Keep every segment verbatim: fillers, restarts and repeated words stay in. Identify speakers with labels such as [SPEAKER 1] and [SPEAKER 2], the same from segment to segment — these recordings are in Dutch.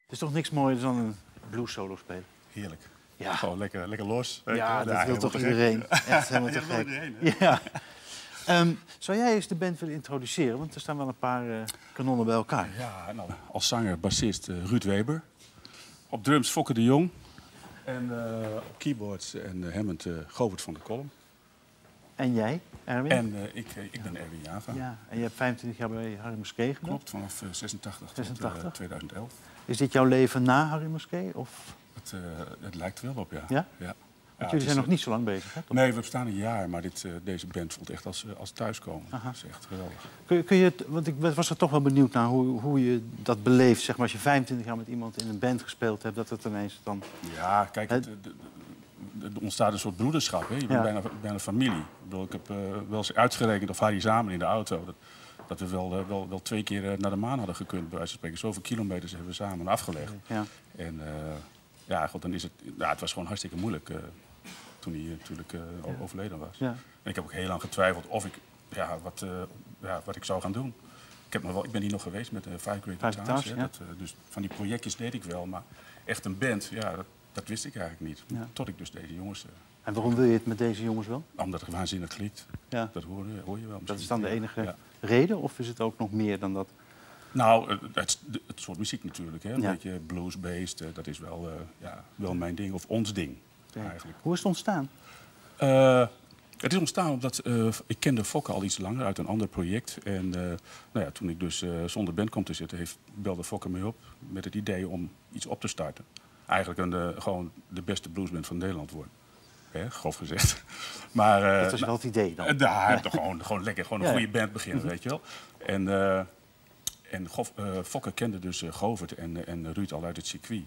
[SPEAKER 1] Het is toch niks mooier dan een blues solo spelen?
[SPEAKER 2] Heerlijk.
[SPEAKER 1] Ja.
[SPEAKER 2] Gewoon lekker, lekker los.
[SPEAKER 1] Ja, dat wil toch
[SPEAKER 2] te
[SPEAKER 1] iedereen. Echt helemaal te
[SPEAKER 2] Ja,
[SPEAKER 1] gek.
[SPEAKER 2] iedereen, hè?
[SPEAKER 1] Ja. Um, zou jij eens de band willen introduceren? Want er staan wel een paar uh, kanonnen bij elkaar.
[SPEAKER 2] Ja, nou, als zanger, bassist uh, Ruud Weber. Op drums Fokke de Jong. En uh, op keyboards en uh, Hammond uh, Govert van der Kolm.
[SPEAKER 1] En jij, Erwin?
[SPEAKER 2] En uh, ik, uh, ik ben Erwin Java.
[SPEAKER 1] Ja, en je hebt vijfentwintig jaar bij Harry Muskee gedaan?
[SPEAKER 2] Klopt, vanaf uh, zesentachtig,
[SPEAKER 1] zesentachtig
[SPEAKER 2] tot uh, tweeduizend elf.
[SPEAKER 1] Is dit jouw leven na Harry Muskee? Of?
[SPEAKER 2] Het, uh, het lijkt wel op, ja.
[SPEAKER 1] Ja?
[SPEAKER 2] Ja.
[SPEAKER 1] Want
[SPEAKER 2] ja,
[SPEAKER 1] jullie zijn nog niet zo lang bezig, hè? Toch?
[SPEAKER 2] Nee, we bestaan een jaar, maar dit, uh, deze band voelt echt als, uh, als thuiskomen.
[SPEAKER 1] Aha.
[SPEAKER 2] Dat is echt geweldig.
[SPEAKER 1] Kun je, kun je het, want ik was er toch wel benieuwd naar hoe, hoe je dat beleeft. Zeg maar, als je vijfentwintig jaar met iemand in een band gespeeld hebt, dat het ineens dan...
[SPEAKER 2] Ja, kijk, het, het, er ontstaat een soort broederschap. Hè? Je bent
[SPEAKER 1] Ja.
[SPEAKER 2] bijna, bijna familie. Ik, bedoel, ik heb uh, wel eens uitgerekend, of Harry samen in de auto, dat, dat we wel, uh, wel, wel twee keer uh, naar de maan hadden gekund, bij wijze van spreken. Zoveel kilometers hebben we samen afgelegd.
[SPEAKER 1] Ja.
[SPEAKER 2] En uh, ja, god, dan is het, ja, het was gewoon hartstikke moeilijk uh, toen hij uh, natuurlijk uh,
[SPEAKER 1] Ja.
[SPEAKER 2] overleden was.
[SPEAKER 1] Ja.
[SPEAKER 2] En ik heb ook heel lang getwijfeld of ik, ja, wat, uh, ja, wat ik zou gaan doen. Ik, heb nog wel, ik ben hier nog geweest met uh, Five Great
[SPEAKER 1] Five
[SPEAKER 2] Guitars.
[SPEAKER 1] Guitars,
[SPEAKER 2] hè,
[SPEAKER 1] ja.
[SPEAKER 2] dat, uh, dus van die projectjes deed ik wel, maar echt een band, ja, dat, dat wist ik eigenlijk niet.
[SPEAKER 1] Ja.
[SPEAKER 2] Tot ik dus deze jongens... Uh,
[SPEAKER 1] En waarom wil je het met deze jongens wel?
[SPEAKER 2] omdat het waanzinnig klikt.
[SPEAKER 1] Ja.
[SPEAKER 2] Dat hoor, hoor je wel.
[SPEAKER 1] Dat
[SPEAKER 2] misschien.
[SPEAKER 1] is dan de enige
[SPEAKER 2] Ja.
[SPEAKER 1] reden? Of is het ook nog meer dan dat?
[SPEAKER 2] Nou, het, het, het soort muziek natuurlijk. Hè. Een
[SPEAKER 1] Ja.
[SPEAKER 2] beetje blues-based. Uh, dat is wel, uh, ja, wel mijn ding. Of ons ding,
[SPEAKER 1] Ja.
[SPEAKER 2] eigenlijk.
[SPEAKER 1] Hoe is het ontstaan?
[SPEAKER 2] Uh, het is ontstaan omdat uh, ik kende Fokke al iets langer uit een ander project. En uh, nou ja, toen ik dus uh, zonder band kwam te zitten, heeft, belde Fokke me op met het idee om iets op te starten. Eigenlijk een, uh, gewoon de beste bluesband van Nederland worden. Hè, grof gezegd. Maar, uh,
[SPEAKER 1] Dat was wel het idee dan.
[SPEAKER 2] Uh, daar, gewoon, gewoon lekker, gewoon een
[SPEAKER 1] Ja.
[SPEAKER 2] goede band beginnen, weet je wel. En, uh, en Gof, uh, Fokke kende dus uh, Govert en, en Ruud al uit het circuit.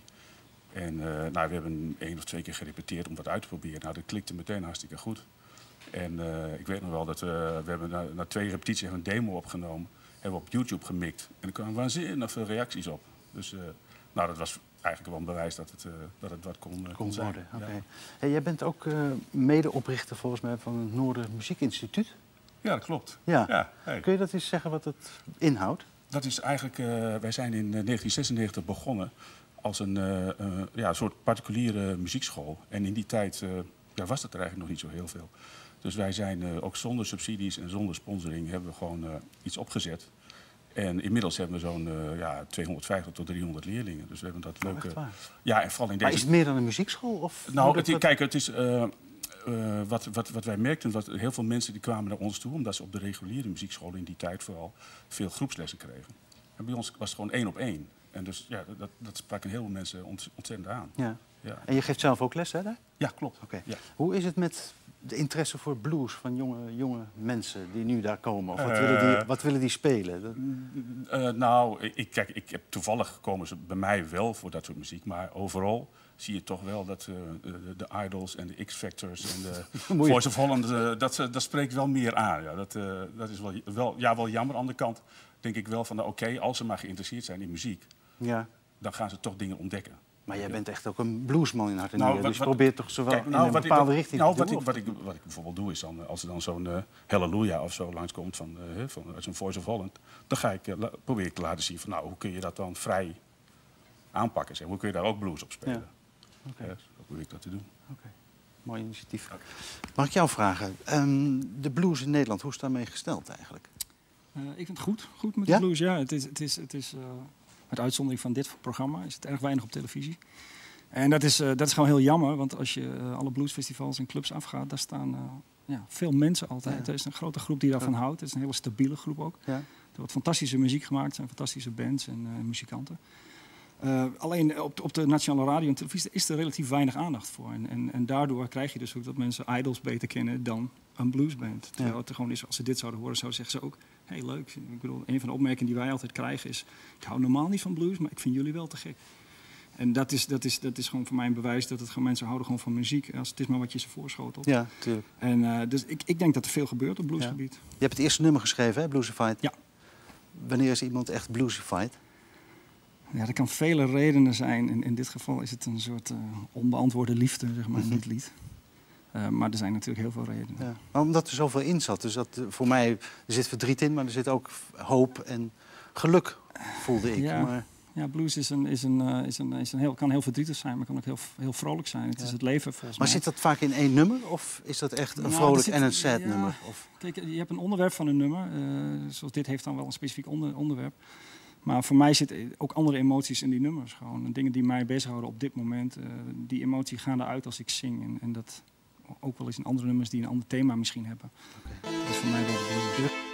[SPEAKER 2] En uh, nou, we hebben één of twee keer gerepeteerd om dat uit te proberen. Nou, dat klikte meteen hartstikke goed. En uh, ik weet nog wel dat we, we hebben na, na twee repetities een demo opgenomen. Hebben we op YouTube gemikt. En er kwamen waanzinnig veel reacties op. Dus uh, nou, dat was eigenlijk wel een bewijs dat het, uh, dat het wat kon, uh, kon
[SPEAKER 1] Kon
[SPEAKER 2] zijn.
[SPEAKER 1] worden. Okay.
[SPEAKER 2] Ja.
[SPEAKER 1] Hey, jij bent ook uh, medeoprichter volgens mij van het Noorden Muziekinstituut.
[SPEAKER 2] Ja, dat klopt.
[SPEAKER 1] Ja.
[SPEAKER 2] Ja, hey.
[SPEAKER 1] Kun je dat eens zeggen wat het inhoudt?
[SPEAKER 2] Dat is eigenlijk, uh, wij zijn in uh, negentien zesennegentig begonnen als een uh, uh, ja, soort particuliere muziekschool. En in die tijd uh, ja, was dat er eigenlijk nog niet zo heel veel. Dus wij zijn uh, ook zonder subsidies en zonder sponsoring hebben we gewoon uh, iets opgezet. En inmiddels hebben we zo'n uh, ja, tweehonderdvijftig tot driehonderd leerlingen. Dus we hebben dat leuke...
[SPEAKER 1] Echt waar?
[SPEAKER 2] Ja, en vooral in deze...
[SPEAKER 1] Maar is het meer dan een muziekschool? Of
[SPEAKER 2] Nou,
[SPEAKER 1] het,
[SPEAKER 2] het, kijk, het is... Uh, uh, wat, wat, wat wij merkten, was heel veel mensen die kwamen naar ons toe, omdat ze op de reguliere muziekscholen in die tijd vooral veel groepslessen kregen. En bij ons was het gewoon één op één. En dus ja, dat, dat sprak een heleboel mensen ont, ontzettend aan.
[SPEAKER 1] Ja.
[SPEAKER 2] Ja.
[SPEAKER 1] En je geeft zelf ook les, hè? Daar?
[SPEAKER 2] Ja, klopt.
[SPEAKER 1] Okay.
[SPEAKER 2] Ja.
[SPEAKER 1] Hoe is het met de interesse voor blues van jonge, jonge mensen die nu daar komen? Of wat,
[SPEAKER 2] Uh,
[SPEAKER 1] willen, die, wat willen die spelen? Dat...
[SPEAKER 2] Uh, nou, ik, kijk, ik heb toevallig komen ze bij mij wel voor dat soort muziek, maar overal zie je toch wel dat uh, de, de Idols en de X-Factors en de Voice of Holland, uh, dat, uh, dat spreekt wel meer aan. Ja. Dat, uh, dat is wel, wel, ja, wel jammer. Aan de andere kant denk ik wel van, nou, oké, okay, als ze maar geïnteresseerd zijn in muziek,
[SPEAKER 1] ja.
[SPEAKER 2] dan gaan ze toch dingen ontdekken.
[SPEAKER 1] Maar jij bent echt ook een bluesman in hart en
[SPEAKER 2] nou,
[SPEAKER 1] nieren, dus je
[SPEAKER 2] wat,
[SPEAKER 1] probeert toch zowel
[SPEAKER 2] kijk, nou,
[SPEAKER 1] in een
[SPEAKER 2] wat
[SPEAKER 1] bepaalde
[SPEAKER 2] ik,
[SPEAKER 1] richting
[SPEAKER 2] nou,
[SPEAKER 1] te
[SPEAKER 2] wat
[SPEAKER 1] doen?
[SPEAKER 2] Ik, wat, ik, wat ik bijvoorbeeld doe is, dan, als er dan zo'n uh, Halleluja of zo langskomt van, uh, van uit zo'n Voice of Holland, dan ga ik, uh, la, probeer ik te laten zien van, nou, hoe kun je dat dan vrij aanpakken? Zeg. Hoe kun je daar ook blues op spelen? Ja. Okay. Ja, zo probeer ik dat te doen.
[SPEAKER 1] Okay. Mooi initiatief. Okay.
[SPEAKER 2] Okay.
[SPEAKER 1] Mag ik jou vragen, um, de blues in Nederland, hoe is daarmee gesteld eigenlijk?
[SPEAKER 3] Uh, ik vind het goed, goed met
[SPEAKER 1] ja?
[SPEAKER 3] de blues. Ja, het is, het is, het is uh, met uitzondering van dit programma is het erg weinig op televisie. En dat is, uh, dat is gewoon heel jammer, want als je uh, alle bluesfestivals en clubs afgaat, daar staan uh, ja, veel mensen altijd. Ja. Er is een grote groep die daarvan ja. houdt. Het is een hele stabiele groep ook. Ja. Er wordt fantastische muziek gemaakt, er zijn fantastische bands en uh, muzikanten. Uh, alleen op de, op de nationale radio en televisie is er relatief weinig aandacht voor. En, en, en daardoor krijg je dus ook dat mensen Idols beter kennen dan een bluesband. Terwijl ja. het er gewoon is, als ze dit zouden horen, zouden zeggen ze ook, heel leuk. Ik bedoel, een van de opmerkingen die wij altijd krijgen is, ik hou normaal niet van blues, maar ik vind jullie wel te gek. En dat is, dat, is, dat is gewoon voor mij een bewijs dat het gewoon, mensen houden gewoon van muziek. Als het is maar wat je ze voorschotelt.
[SPEAKER 1] Ja, tuurlijk.
[SPEAKER 3] En uh, dus ik, ik denk dat er veel gebeurt op bluesgebied.
[SPEAKER 1] Ja. Je hebt het eerste nummer geschreven, hè, Bluesified?
[SPEAKER 3] Ja.
[SPEAKER 1] Wanneer is iemand echt bluesified?
[SPEAKER 3] Ja, er kan vele redenen zijn. In, in dit geval is het een soort uh, onbeantwoorde liefde, zeg maar, in dit lied. Uh, maar er zijn natuurlijk heel veel redenen.
[SPEAKER 1] Ja. Maar omdat er zoveel in zat. Dus dat, uh, voor mij, er zit verdriet in, maar er zit ook hoop en geluk, voelde ik.
[SPEAKER 3] Ja.
[SPEAKER 1] Maar...
[SPEAKER 3] Ja, blues is een, is een, uh, is een, is een heel, kan heel verdrietig zijn, maar kan ook heel, heel vrolijk zijn. Het ja. is het leven volgens
[SPEAKER 1] maar
[SPEAKER 3] mij.
[SPEAKER 1] Maar zit dat vaak in één nummer? Of is dat echt een
[SPEAKER 3] nou,
[SPEAKER 1] vrolijk
[SPEAKER 3] zit,
[SPEAKER 1] en een sad
[SPEAKER 3] ja,
[SPEAKER 1] nummer? Of?
[SPEAKER 3] Kijk, je hebt een onderwerp van een nummer. Uh, zoals dit heeft dan wel een specifiek onder, onderwerp. Maar voor mij zitten ook andere emoties in die nummers. Gewoon dingen die mij bezighouden op dit moment. Uh, die emotie gaan eruit als ik zing. En, en dat ook wel eens in andere nummers die een ander thema misschien hebben. Okay. Dat is voor mij wel de bedoeling.